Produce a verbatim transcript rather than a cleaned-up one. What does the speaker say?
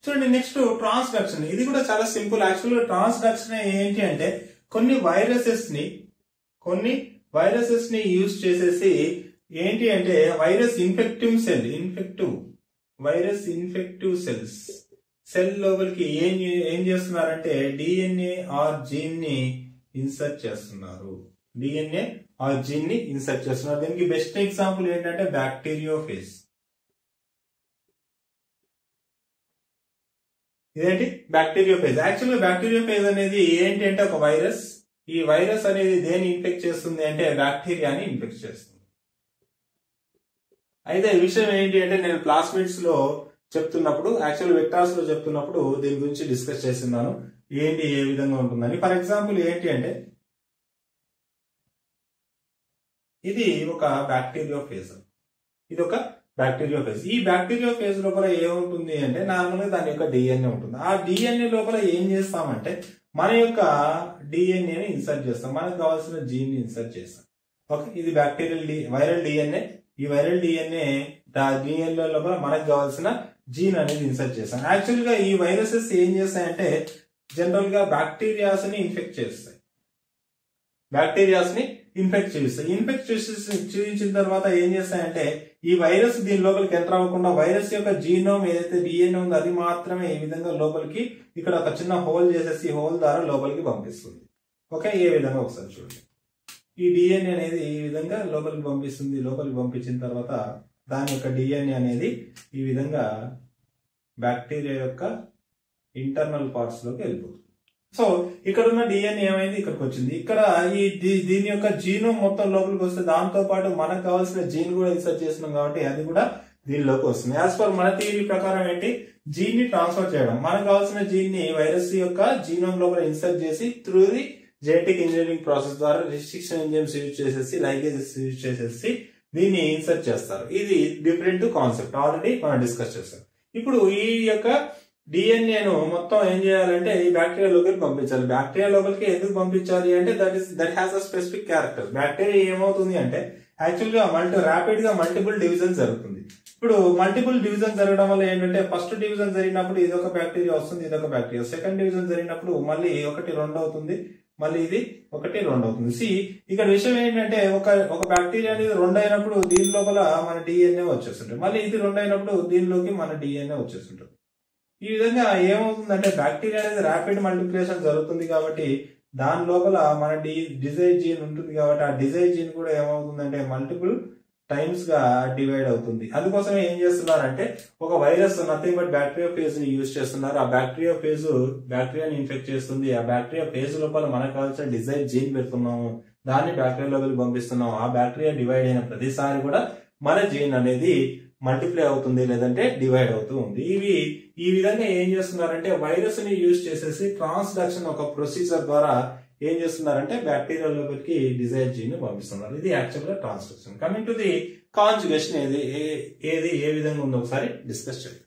చూడండి next transduction. ఇది కూడా చాలా సింపుల్. యాక్చువల్ గా ట్రాన్స్డక్షన్ ఏంటి అంటే కొన్ని వైరసెస్ ని కొన్ని వైరసెస్ ని యూజ్ చేసేసి ఏంటి అంటే virus infective cell infective virus infective cells cell లోపలికి ఏం ఏం చేస్తున్నారంటే డిఎన్ఏ ఆర్ జీన్ ని ఇన్సర్ట్ చేస్తున్నారు. డిఎన్ఏ ఆర్ జీన్ ని ఇన్సర్ట్ చేస్తున్నారు. దీనికి బెస్ట్ ఎగ్జాంపుల్ ఏంటంటే బ్యాక్టీరియోఫేజ్. ఇదేంటి బ్యాక్టీరియోఫేజ్. యాక్చువల్గా బ్యాక్టీరియోఫేజ్ అనేది ఏంటి అంటే ఒక వైరస్. ఈ వైరస్ అనేది దేన్ని ఇన్ఫెక్ట్ చేస్తుంది అంటే బ్యాక్టీరియాని ఇన్ఫెక్ట్ చేస్తుంది. అయితే విషయం ఏంటి అంటే నేను ప్లాస్మిడ్స్ లో చెప్తున్నప్పుడు యాక్చువల్ వెక్టార్స్ లో చెప్తున్నప్పుడు దీని గురించి డిస్కస్ చేస్తున్నాను ఏంటి ఏ విధంగా ఉంటుందని. ఫర్ ఎగ్జాంపుల్ ఏంటి అంటే ఇది ఒక బ్యాక్టీరియోఫేజ్. ఇది ఒక బ్యాక్టీరియోఫేజ్. ఈ బ్యాక్టీరియోఫేజ్ లోపల ఏముంటుంది అంటే నార్మల్ గా దాని యొక్క డిఎన్ఏ ఉంటుంది. ఆ డిఎన్ఏ లోపల ఏం చేస్తామంటే మన యొక్క డిఎన్ఏని ఇన్సర్ట్ చేస్తాం. మనకు కావాల్సిన జీన్ ని ఇన్సర్ట్ చేస్తాం. ఓకే, ఇది బ్యాక్టీరియల్ డి వైరల్ డిఎన్ఏ. ఈ వైరల్ డిఎన్ఏ డిఎన్ఏ లోపల మనకు కావాల్సిన జీన్ అనేది ఇన్సర్ట్ చేస్తాం. యాక్చువల్ గా ఈ వైరసెస్ ఏం చేస్తాయంటే జనరల్ గా బ్యాక్టీరియాస్ ని ఇన్ఫెక్ట్ చేస్తాయి. బ్యాక్టీరియాస్ ని ఇన్ఫెక్ట్ చేస్తాయి. ఇన్ఫెక్ట్ చేసి చూపించిన తర్వాత ఏం చేస్తాయంటే ఈ వైరస్ దీని లోపలికి ఎంటర్ అవ్వకుండా వైరస్ యొక్క జీనోమ్ ఏదైతే డిఎన్ఏ ఉందో అది మాత్రమే ఈ విధంగా లోపలికి ఇక్కడ ఒక చిన్న హోల్ చేసేసి హోల్ ద్వారా లోపలికి పంపిస్తుంది. ఓకే, ఏ విధంగా ఒకసారి చూడండి. ఈ డిఎన్ఏ అనేది ఈ విధంగా లోపలికి పంపిస్తుంది. లోపలికి పంపించిన తర్వాత దాని యొక్క డిఎన్ఏ అనేది ఈ విధంగా బ్యాక్టీరియా యొక్క ఇంటర్నల్ పార్ట్స్ లోకి వెళ్ళిపోతుంది. సో ఇక్కడ ఉన్న డిఎన్ఏ ఏమైంది ఇక్కడికి వచ్చింది. ఇక్కడ ఈ దీని యొక్క జీనోమ్ మొత్తం లోపలికి వస్తే దాంతో పాటు మనకు కావాల్సిన జీన్ కూడా ఇన్సర్ట్ చేస్తున్నాం కాబట్టి అది కూడా దీనిలోకి వస్తుంది. యాజ్ పర్ మన థియరీ ప్రకారం ఏంటి జీన్ ని ట్రాన్స్ఫర్ చేయడం. మనకు కావాల్సిన జీన్ ని వైరస్ యొక్క జీనోమ్ లోపల ఇన్సర్ట్ చేసి through the genetic engineering process ద్వారా రిస్ట్రిక్షన్ ఎంజైమ్స్ యూజ్ చేసేసి లైగేజెస్ యూజ్ చేసేసి దీన్ని ఇన్సర్ట్ చేస్తారు. ఇది డిఫరెంట్ కాన్సెప్ట్ ఆల్రెడీ మనం డిస్కస్ చేస్తాం. ఇప్పుడు ఈ యొక్క డిఎన్ఏను మొత్తం ఏం చేయాలంటే ఈ బ్యాక్టీరియా లోపలికి పంపించాలి. బ్యాక్టీరియా లోపలికి ఎందుకు పంపించాలి అంటే that is that has a specific character. Bacteria ఏమవుతుంది అంటే యాక్చువల్ గా మల్టీ ర్యాపిడ్ గా మల్టిపుల్ డివిజన్ జరుగుతుంది. ఇప్పుడు మల్టిపుల్ డివిజన్ జరగడం వల్ల ఏంటంటే ఫస్ట్ డివిజన్ జరిగినప్పుడు ఇది ఒక బ్యాక్టీరియా వస్తుంది, ఇది ఒక బ్యాక్టీరియా. సెకండ్ డివిజన్ జరిగినప్పుడు మళ్ళీ ఒకటి రెండు అవుతుంది, మళ్ళీ ఇది ఒకటి రెండు అవుతుంది. సి ఇక్కడ విషయం ఏంటంటే ఒక ఒక బ్యాక్టీరియా అనేది రెండు అయినప్పుడు దీని లోపల మన డిఎన్ఏ వచ్చేస్తుంటుంది, మళ్ళీ ఇది రెండు అయినప్పుడు దీనిలోకి మన డిఎన్ఏ వచ్చేస్తుంటుంది. ఈ విధంగా ఏమవుతుందంటే బ్యాక్టీరియా అనేది ర్యాపిడ్ మల్టిప్లికేషన్ జరుగుతుంది కాబట్టి దాని లోపల మన డి డిజైర్ జీన్ ఉంటుంది కాబట్టి ఆ డిజైర్ జీన్ కూడా ఏమవుతుందంటే మల్టిపుల్ టైమ్స్ గా డివైడ్ అవుతుంది. అందుకోసమే ఏం చేస్తున్నారంటే ఒక virus nothing but bacteria phage ని యూజ్ చేస్తున్నారు. ఆ బ్యాక్టీరియా ఫేజ్ బ్యాక్టీరియాని ఇన్ఫెక్ట్ చేస్తుంది. ఆ బ్యాక్టీరియా ఫేజ్ లోపల మనకు కావాల్సిన డిజైర్ జీన్ పెడుతున్నాము, దాన్ని బ్యాక్టీరియా లోపలికి పంపిస్తున్నాము. ఆ బ్యాక్టీరియా డివైడ్ అయిన ప్రతిసారి కూడా మన జీన్ అనేది మల్టిప్లై అవుతుంది లేదంటే డివైడ్ అవుతూ ఉంది. ఇవి ఈ విధంగా ఏం చేస్తున్నారంటే వైరస్ ని యూజ్ చేసేసి ట్రాన్స్డక్షన్ ఒక ప్రొసీజర్ ద్వారా ఏం చేస్తున్నారంటే బ్యాక్టీరియా లోపలికి డిజైర్ జీన్ ని పంపిస్తున్నారు. ఇది యాక్చువల్ గా transduction. Coming to the conjugation ఏది ఏది ఏ విధంగా ఉందో ఒకసారి డిస్కస్ చేద్దాం.